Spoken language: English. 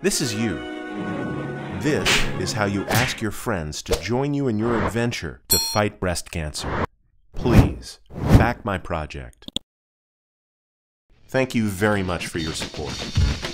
This is you. This is how you ask your friends to join you in your adventure to fight breast cancer. Please, back my project. Thank you very much for your support.